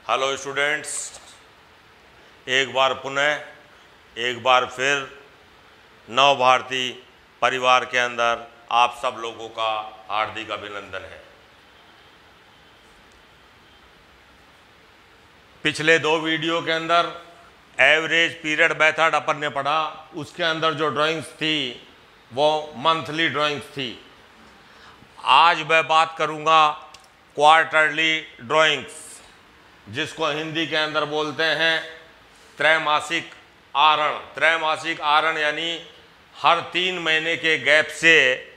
Hello students, एक बार पुनः एक बार फिर नव भारती परिवार के अंदर आप सब लोगों का हार्दिक अभिनंदन है। पिछले दो वीडियो के अंदर एवरेज पीरियड मेथड अपन ने पढ़ा, उसके अंदर जो ड्राइंग्स थी वो मंथली ड्राइंग्स थी। आज मैं बात करूंगा क्वार्टरली ड्राइंग्स, जिसको हिंदी के अंदर बोलते हैं त्रैमासिक आहरण। त्रैमासिक आहरण यानी हर 3 महीने के गैप से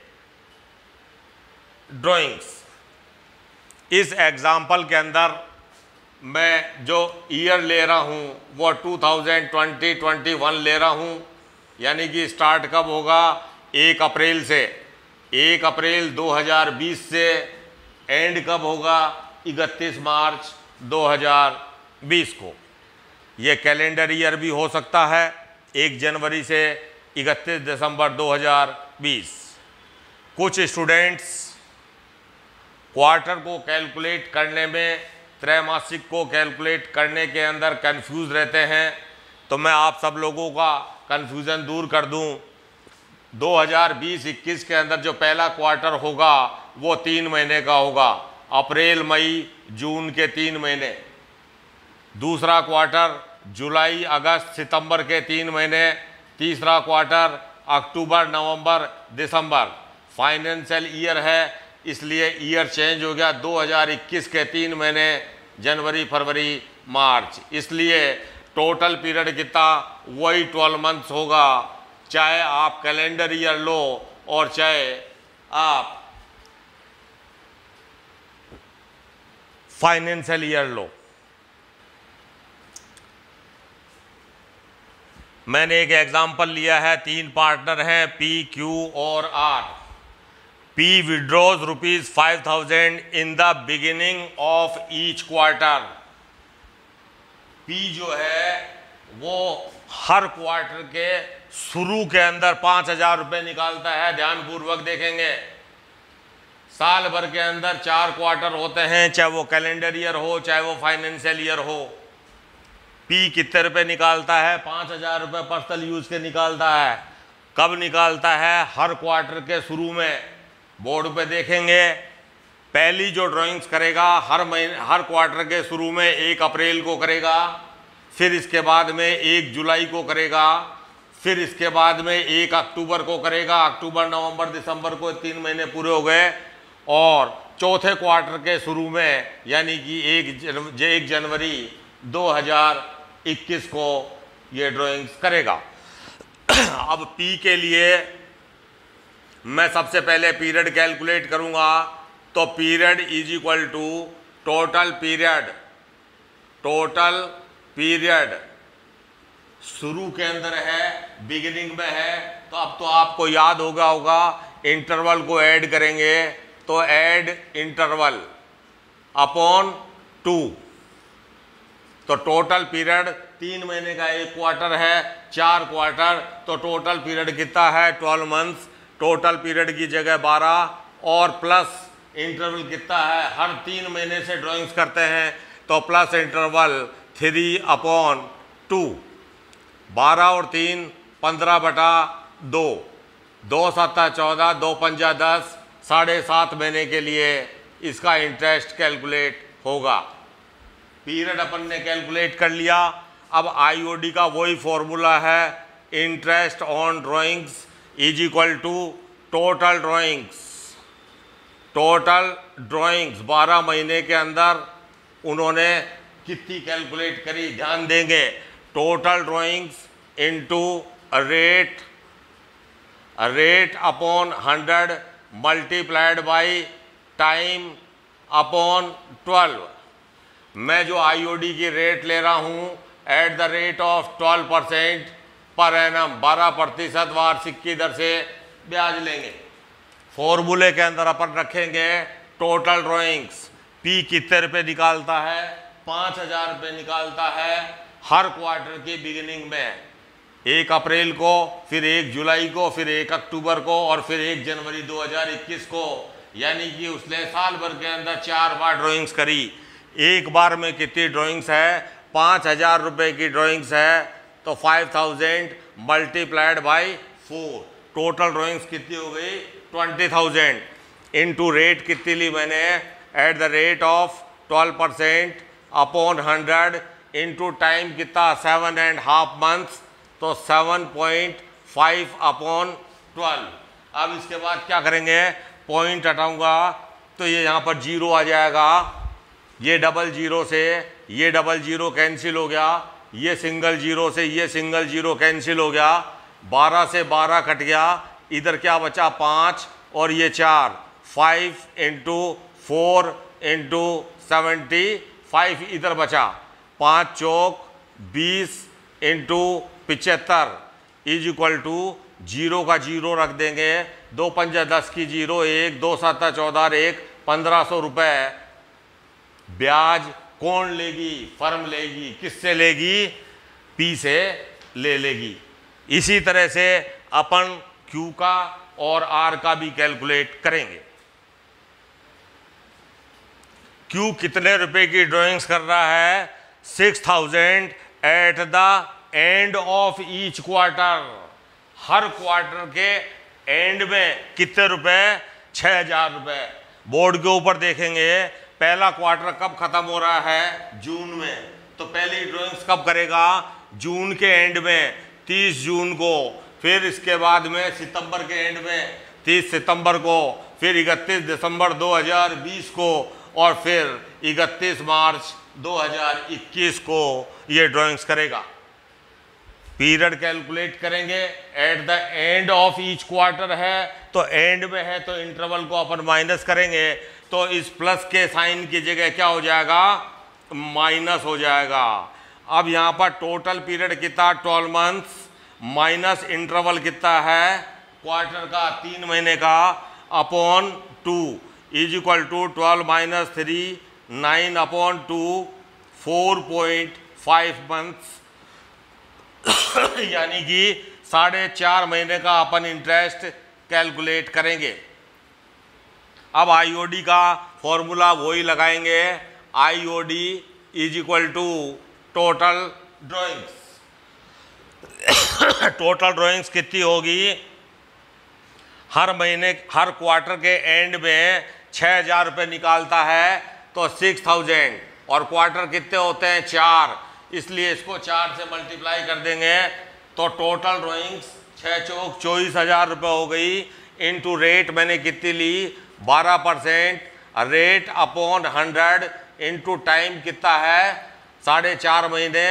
ड्राइंग्स। इस एग्जाम्पल के अंदर मैं जो ईयर ले रहा हूँ वो 2020-21 ले रहा हूँ, यानी कि स्टार्ट कब होगा 1 अप्रैल से, 1 अप्रैल 2020 से एंड कब होगा 31 मार्च 2020 को। ये कैलेंडर ईयर भी हो सकता है 1 जनवरी से 31 दिसंबर 2020। कुछ स्टूडेंट्स क्वार्टर को कैलकुलेट करने में, त्रैमासिक को कैलकुलेट करने के अंदर कंफ्यूज रहते हैं, तो मैं आप सब लोगों का कंफ्यूजन दूर कर दूं। 2020-21 के अंदर जो पहला क्वार्टर होगा वो 3 महीने का होगा, अप्रैल मई जून के 3 महीने। दूसरा क्वार्टर जुलाई अगस्त सितंबर के 3 महीने। तीसरा क्वार्टर अक्टूबर नवंबर दिसंबर। फाइनेंशियल ईयर है इसलिए ईयर चेंज हो गया, 2021 के 3 महीने जनवरी फरवरी मार्च। इसलिए टोटल पीरियड कितना वही 12 मंथ्स होगा, चाहे आप कैलेंडर ईयर लो और चाहे आप फाइनेंशियल ईयर लो। मैंने एक एग्जांपल लिया है, 3 पार्टनर हैं पी, क्यू और R. P withdraws rupees 5,000 in the beginning of each quarter। P जो है वो हर क्वार्टर के शुरू के अंदर 5,000 रुपये निकालता है। ध्यानपूर्वक देखेंगे, साल भर के अंदर 4 क्वार्टर होते हैं, चाहे वो कैलेंडर ईयर हो चाहे वो फाइनेंशियल ईयर हो। P कितने रुपये निकालता है? 5,000 रुपये पर्सनल यूज के निकालता है। कब निकालता है? हर क्वार्टर के शुरू में। बोर्ड पे देखेंगे, पहली जो ड्राइंग्स करेगा हर क्वार्टर के शुरू में 1 अप्रैल को करेगा, फिर इसके बाद में 1 जुलाई को करेगा, फिर इसके बाद में 1 अक्टूबर को करेगा। अक्टूबर नवंबर दिसंबर को 3 महीने पूरे हो गए। और चौथे क्वार्टर के शुरू में यानी कि 1 जनवरी 2021 को ये ड्राइंग्स करेगा। अब पी के लिए मैं सबसे पहले पीरियड कैलकुलेट करूंगा, तो period is equal to total period. Total period शुरू के अंदर है, बिगिनिंग में है, तो अब तो आपको याद होगा इंटरवल को ऐड करेंगे, तो ऐड इंटरवल अपॉन 2। तो टोटल पीरियड 3 महीने का 1 क्वार्टर है, 4 क्वार्टर, तो टोटल पीरियड कितना है 12 मंथ्स। टोटल पीरियड की जगह 12 और प्लस इंटरवल कितना है, हर 3 महीने से ड्राइंग्स करते हैं, तो प्लस इंटरवल 3/2। 12 और 3 15/2, 2 7 14, 2 5 10, 7.5 महीने के लिए इसका इंटरेस्ट कैलकुलेट होगा। पीरियड अपन ने कैलकुलेट कर लिया। अब आईओडी का वही फॉर्मूला है, interest on drawings is equal to total drawings. Total drawings 12 महीने के अंदर उन्होंने कितनी कैलकुलेट करी, ध्यान देंगे। Total drawings into rate upon 100 multiplied by time upon 12। मैं जो आईओडी की रेट ले रहा हूं eight the rate of 12% per annum, 12% वार्षिक की दर से ब्याज लेंगे। फॉर्मूले के अंदर अपन रखेंगे टोटल ड्राइंग्स। पी कितने रुपये निकालता है? 5,000 रुपये निकालता है हर क्वार्टर की बिगिनिंग में, 1 अप्रैल को, फिर 1 जुलाई को, फिर 1 अक्टूबर को और फिर 1 जनवरी 2021 को। यानी कि उसने साल भर के अंदर 4 बार ड्राइंग्स करी। एक बार में कितनी ड्राइंग्स है? 5,000 रुपये की ड्राइंग्स है, तो 5,000 मल्टीप्लाइड बाई 4, टोटल ड्राइंग्स कितनी हो गई? 20,000 इनटू रेट कितनी ली मैंने? At the rate of 12% upon 100 into time कितना? 7.5 मंथ्स, तो 7.5 अपॉन 12। अब इसके बाद क्या करेंगे? पॉइंट हटाऊंगा तो ये यहाँ पर 0 आ जाएगा, ये डबल जीरो से ये डबल जीरो कैंसिल हो गया, ये सिंगल जीरो से ये सिंगल जीरो कैंसिल हो गया, 12 से 12 कट गया, इधर क्या बचा? 5 और ये 4, 5 इंटू 4 इंटू 75 इधर बचा, 5 चौक 20 इंटू 75 इज इक्वल टू 0 का 0 रख देंगे, 2 पंजा 10 की 0, 1 2 7 14 1, 1,500 रुपये ब्याज कौन लेगी? फर्म लेगी। किससे लेगी? पी से ले लेगी। इसी तरह से अपन क्यू का और आर का भी कैलकुलेट करेंगे। क्यू कितने रुपए की ड्राइंग्स कर रहा है? 6,000 at the end of each quarter. हर क्वार्टर के एंड में कितने रुपए? 6,000 रुपये। बोर्ड के ऊपर देखेंगे पहला क्वार्टर कब खत्म हो रहा है? जून में, तो पहली ड्राइंग्स कब करेगा? जून के एंड में 30 जून को, फिर इसके बाद में सितंबर के एंड में 30 सितंबर को, फिर 31 दिसंबर 2020 को, और फिर 31 मार्च 2021 को ये ड्राइंग्स करेगा। पीरियड कैलकुलेट करेंगे, at the end of each quarter है तो एंड में है तो इंटरवल को अपन माइनस करेंगे, तो इस प्लस के साइन की जगह क्या हो जाएगा? माइनस हो जाएगा। अब यहाँ पर टोटल पीरियड कितना? 12 मंथ्स, माइनस इंटरवल कितना है? क्वार्टर का 3 महीने का, upon 2 is equal to 12 minus 3, 9 upon 2, 4.5 months यानी कि 4.5 महीने का अपन इंटरेस्ट कैलकुलेट करेंगे। अब आईओडी का फॉर्मूला वही लगाएंगे, IOD is equal to total drawings. Total drawings कितनी होगी? हर महीने हर क्वार्टर के एंड में 6,000 रुपये निकालता है तो 6,000, और क्वार्टर कितने होते हैं? 4, इसलिए इसको 4 से मल्टीप्लाई कर देंगे तो टोटल ड्राइंग्स 6 चौक 24,000 रुपये हो गई। इनटू रेट मैंने कितनी ली? 12%, रेट अपॉन 100 इनटू टाइम कितना है? 4.5 महीने,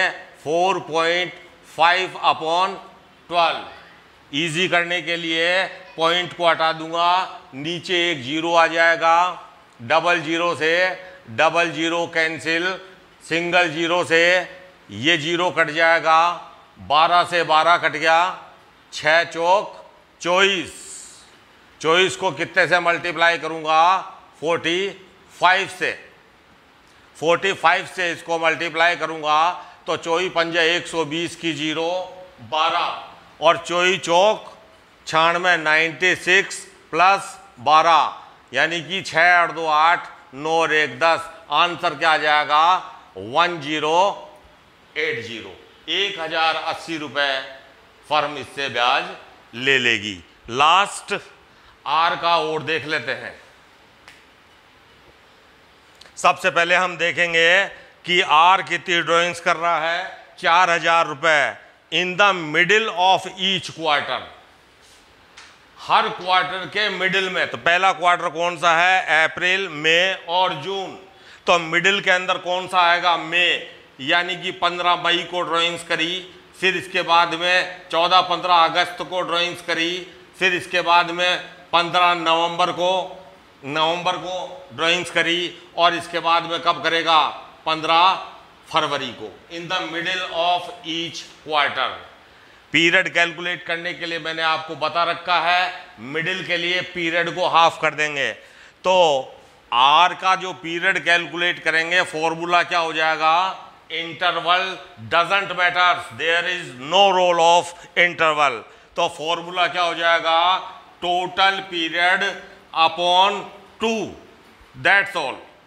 4.5 अपॉन 12। ईजी करने के लिए पॉइंट को हटा दूंगा, नीचे एक 0 आ जाएगा, डबल जीरो से double zero cancel, single zero से ये 0 कट जाएगा, 12 से 12 कट गया, 6 चौक 24, 24 को कितने से मल्टीप्लाई करूंगा? 45 से, 45 से इसको मल्टीप्लाई करूंगा तो 24 पंजा 120 की 0, 12, और 24 चौक 96, 96 प्लस 12 यानी कि 6 और 2 8, 9 और 1 10। आंसर क्या आ जाएगा? 1080, 1,080 रुपये फर्म इससे ब्याज ले लेगी। लास्ट आर का और देख लेते हैं। सबसे पहले हम देखेंगे कि आर कितनी ड्राइंग्स कर रहा है? 4,000 रुपये in the middle of each quarter. हर क्वार्टर के मिडिल में, तो पहला क्वार्टर कौन सा है? अप्रैल, मई और जून, तो मिडिल के अंदर कौन सा आएगा? मई, यानी कि 15 मई को ड्राइंग्स करी, फिर इसके बाद में 14-15 अगस्त को ड्राइंग्स करी, फिर इसके बाद में 15 नवंबर को ड्राइंग्स करी, और इसके बाद में कब करेगा? 15 फरवरी को। In the middle of each quarter. Period calculate करने के लिए मैंने आपको बता रखा है, मिडिल के लिए पीरियड को हाफ कर देंगे, तो आर का जो पीरियड कैलकुलेट करेंगे फॉर्मूला क्या हो जाएगा? Interval doesn't matters, there is no role of interval, तो फॉर्मूला क्या हो जाएगा? Total period upon 2, that's all.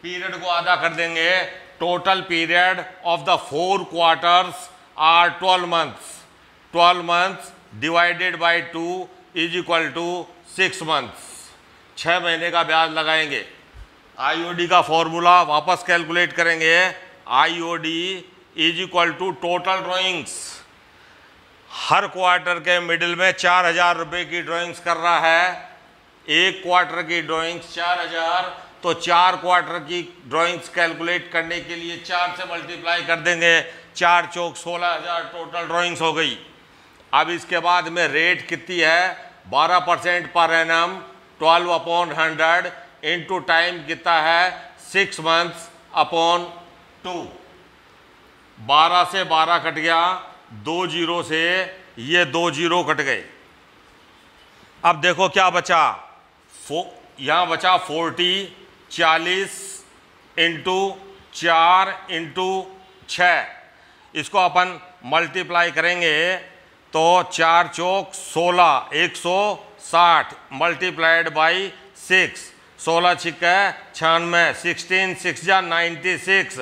Period को आधा कर देंगे, total period of the 4 quarters are 12 months. 12 months divided by 2 is equal to 6 months. 6 महीने का ब्याज लगाएंगे। आईओडी का फॉर्मूला वापस कैलकुलेट करेंगे। IOD is equal to total drawings. हर क्वार्टर के मिडिल में 4,000 रुपये की ड्राइंग्स कर रहा है। एक क्वार्टर की ड्राइंग्स 4,000, तो 4 क्वार्टर की ड्राइंग्स कैलकुलेट करने के लिए 4 से मल्टीप्लाई कर देंगे। 4 चौक 16,000 टोटल ड्राइंग्स हो गई। अब इसके बाद में रेट कितनी है, 12% पर एनम, 12/100 इंटू टाइम कितना है, 6 मंथ्स अपॉन 2। 12 से 12 कट गया, 2 जीरो से ये 2 जीरो कट गए। अब देखो क्या बचा, यहाँ बचा 40, 40 इंटू 4 इंटू 6। इसको अपन मल्टीप्लाई करेंगे तो 4 चौक 16, 160 मल्टीप्लाइड बाई 6, 16 छिक्का 96, 16 6 जा 96,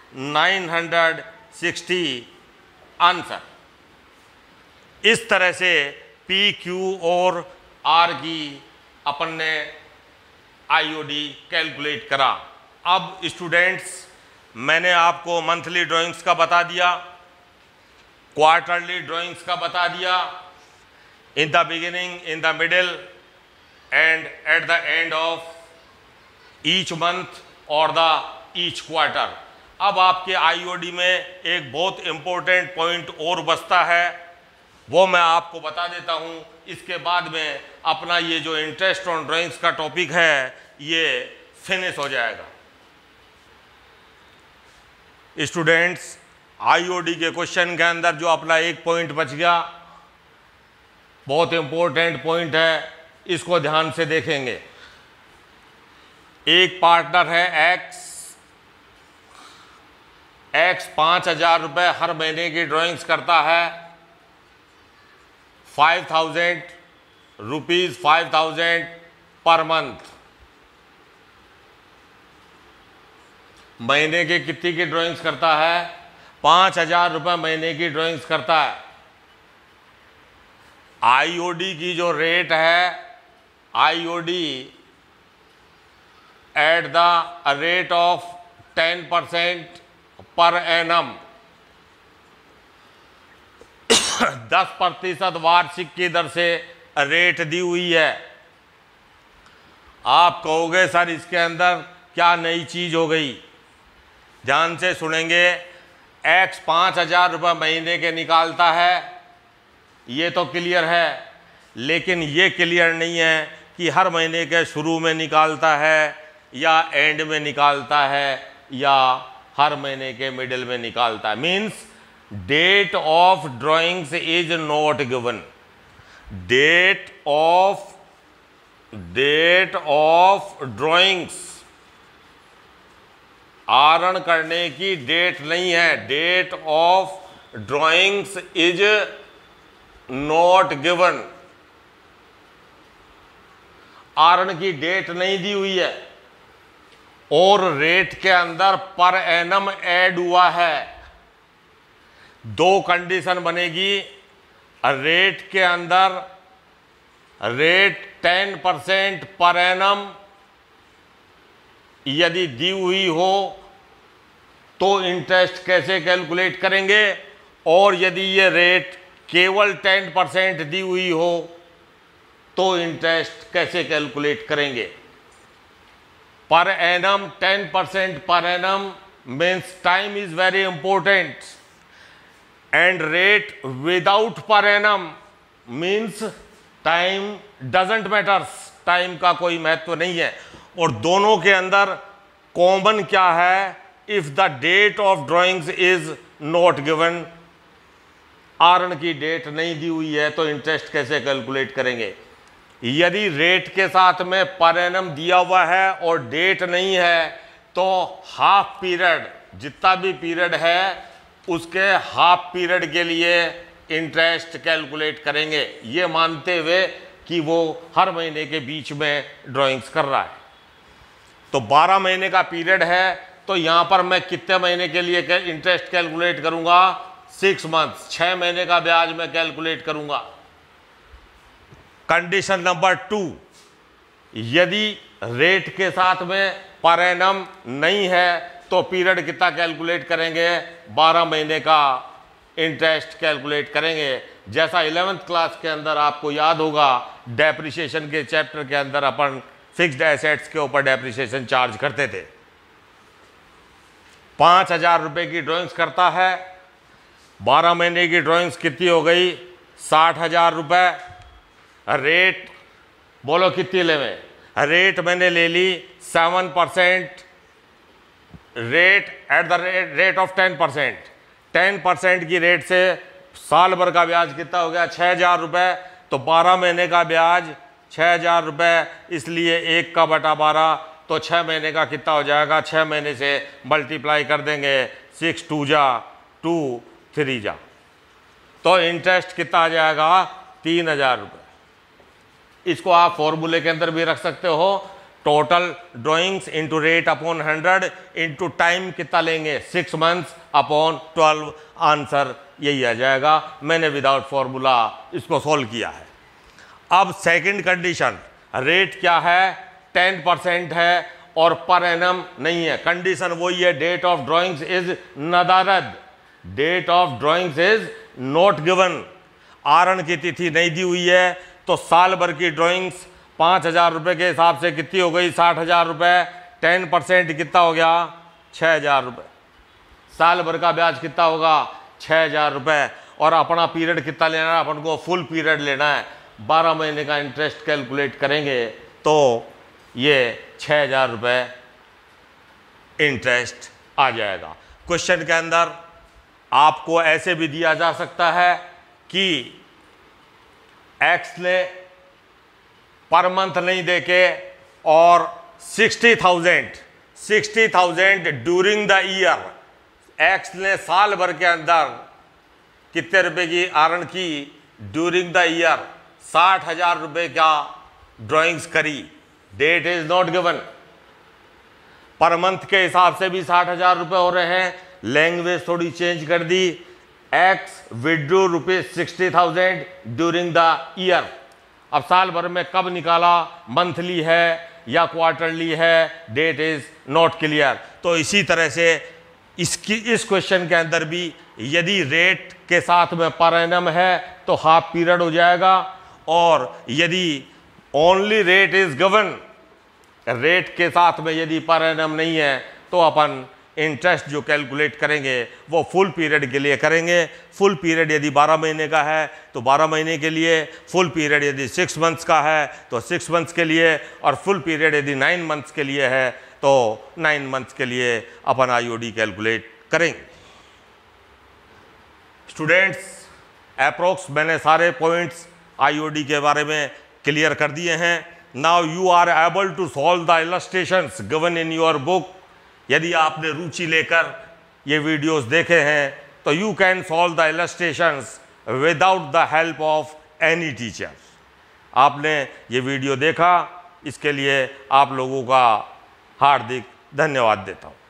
960 आंसर। इस तरह से पी, क्यू और आर की अपन ने आईओडी कैलकुलेट करा। अब स्टूडेंट्स, मैंने आपको मंथली ड्राइंग्स का बता दिया, क्वार्टरली ड्राइंग्स का बता दिया, in the beginning, in the middle and at the end of each month और द ईच क्वार्टर। अब आपके आईओडी में एक बहुत इंपॉर्टेंट पॉइंट और बचता है, वो मैं आपको बता देता हूं। इसके बाद में अपना ये जो इंटरेस्ट ऑन ड्राइंग्स का टॉपिक है ये फिनिश हो जाएगा। स्टूडेंट्स, आईओडी के क्वेश्चन के अंदर जो अपना एक पॉइंट बच गया, बहुत इंपॉर्टेंट पॉइंट है, इसको ध्यान से देखेंगे। एक पार्टनर है एक्स 5,000 रुपये हर महीने की ड्राइंग्स करता है। 5,000 रुपीज 5,000 पर मंथ। महीने के कितनी की ड्राइंग्स करता है, 5,000 रुपये महीने की ड्राइंग्स करता है। आईओडी की जो रेट है, IOD at the rate of 10% per annum, 10% वार्षिक की दर से रेट दी हुई है। आप कहोगे सर इसके अंदर क्या नई चीज हो गई, ध्यान से सुनेंगे। एक्स 5,000 रुपये महीने के निकालता है, ये तो क्लियर है, लेकिन ये क्लियर नहीं है कि हर महीने के शुरू में निकालता है या एंड में निकालता है या हर महीने के मिडिल में निकालता है। Means date of drawings is not given. Date of drawings, आहरण करने की डेट नहीं है। Date of drawings is not given. आहरण की डेट नहीं दी हुई है और रेट के अंदर पर एनम ऐड हुआ है। 2 कंडीशन बनेगी। रेट के अंदर रेट 10% पर एनम यदि दी हुई हो तो इंटरेस्ट कैसे कैलकुलेट करेंगे, और यदि ये रेट केवल 10% दी हुई हो तो इंटरेस्ट कैसे कैलकुलेट करेंगे। पर annum 10% per annum means time is very important, and rate without per annum means time doesn't matters, time का कोई महत्व नहीं है। और दोनों के अंदर कॉमन क्या है, if the date of drawings is not given, आहरण की डेट नहीं दी हुई है तो इंटरेस्ट कैसे कैलकुलेट करेंगे। यदि रेट के साथ में पर एनम दिया हुआ है और डेट नहीं है तो हाफ पीरियड, जितना भी पीरियड है उसके हाफ पीरियड के लिए इंटरेस्ट कैलकुलेट करेंगे, ये मानते हुए कि वो हर महीने के बीच में ड्राइंग्स कर रहा है। तो 12 महीने का पीरियड है, तो यहां पर मैं कितने महीने के लिए इंटरेस्ट कैलकुलेट करूंगा? 6 मंथ्स, 6 महीने का ब्याज मैं कैलकुलेट करूंगा। कंडीशन नंबर 2, यदि रेट के साथ में पर एनम नहीं है तो पीरियड कितना कैलकुलेट करेंगे? 12 महीने का इंटरेस्ट कैलकुलेट करेंगे। जैसा 11th क्लास के अंदर आपको याद होगा, डेप्रिसिएशन के चैप्टर के अंदर अपन फिक्स्ड एसेट्स के ऊपर डेप्रिसिएशन चार्ज करते थे। 5,000 रुपए की ड्राइंग्स करता है, 12 महीने की ड्राइंग्स कितनी हो गई? 60,000 रुपए। रेट बोलो कितनी लेवे? रेट मैंने ले ली 7%, rate at the rate of 10%। 10% की रेट से साल भर का ब्याज कितना हो गया? 6,000 रुपए। तो 12 महीने का ब्याज 6,000 रुपए, इसलिए 1 का बटा 12, तो 6 महीने का कितना हो जाएगा? 6 महीने से मल्टीप्लाई कर देंगे, 6 2 जा 2 3 जा, तो इंटरेस्ट कितना आ जाएगा? 3,000 रुपये। इसको आप फॉर्मूले के अंदर भी रख सकते हो, total drawings into rate upon 100 into time कितना लेंगे? 6 मंथ्स अपॉन 12, आंसर यही आ जाएगा। मैंने विदाउट फॉर्मूला इसको सॉल्व किया है। अब सेकंड कंडीशन, रेट क्या है? 10% है और पर एनम नहीं है। कंडीशन वही है, डेट ऑफ ड्राइंग्स इज नदारद, date of drawings is not given. आरण की तिथि नहीं दी हुई है, तो साल भर की ड्राइंग्स 5,000 रुपये के हिसाब से कितनी हो गई? 60,000 रुपये। 10% कितना हो गया? 6,000 रुपये। साल भर का ब्याज कितना होगा? 6,000 रुपये। और अपना पीरियड कितना लेना है? अपन को फुल पीरियड लेना है। 12 महीने का इंटरेस्ट कैलकुलेट करेंगे तो ये 6,000 रुपये इंटरेस्ट आ जाएगा। क्वेश्चन के अंदर आपको ऐसे भी दिया जा सकता है कि एक्स ने पर मंथ नहीं देके और 60,000 ड्यूरिंग द ईयर, एक्स ने साल भर के अंदर कितने रुपए की आरण की? ड्यूरिंग द ईयर 60,000 रुपए का ड्राइंग्स करी। Date is not given. पर मंथ के हिसाब से भी 60,000 रुपए हो रहे हैं, लैंग्वेज थोड़ी चेंज कर दी। X withdrew ₹60,000 during the year. अब साल भर में कब निकाला? मंथली है या क्वार्टरली है? Date is not clear. तो इसी तरह से इस क्वेश्चन के अंदर भी यदि रेट के साथ में पर एनम है तो हाफ पीरियड हो जाएगा, और यदि only rate is given, rate के साथ में यदि पर एनम नहीं है तो अपन इंटरेस्ट जो कैलकुलेट करेंगे वो फुल पीरियड के लिए करेंगे। फुल पीरियड यदि 12 महीने का है तो 12 महीने के लिए, फुल पीरियड यदि 6 मंथ्स का है तो 6 मंथ्स के लिए, और फुल पीरियड यदि 9 मंथ्स के लिए है तो 9 मंथ्स के लिए अपन आईओडी कैलकुलेट करेंगे। स्टूडेंट्स, अप्रोक्स मैंने सारे पॉइंट्स आईओडी के बारे में क्लियर कर दिए हैं। Now you are able to solve the illustrations given in your book. यदि आपने रुचि लेकर ये वीडियोस देखे हैं तो you can solve the illustrations without the help of any teacher. आपने ये वीडियो देखा, इसके लिए आप लोगों का हार्दिक धन्यवाद देता हूँ।